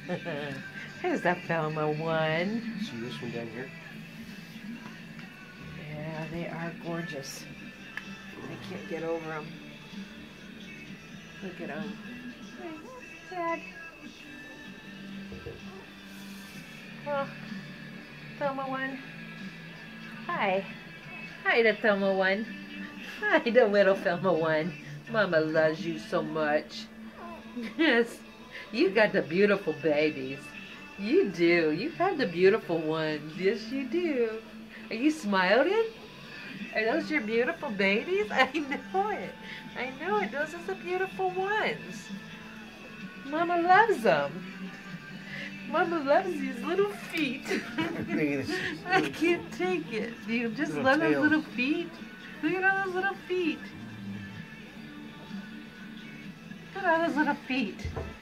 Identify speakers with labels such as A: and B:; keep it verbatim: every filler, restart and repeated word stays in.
A: There's that Thelma one.
B: See this one down here?
A: Yeah, they are gorgeous. I can't get over them. Look at them. Dad. Oh, Thelma one. Hi. Hi, the Thelma one. Hi, the little Thelma one. Mama loves you so much. Yes, you got the beautiful babies. You do. You have the beautiful ones. Yes, you do. Are you smiling? Are those your beautiful babies? I know it. I know it. Those are the beautiful ones. Mama loves them. Mama loves these little feet. I can't take it. Do you just
B: Little
A: love those
B: tails.
A: little feet? Look at all those little feet. Look at all those little feet.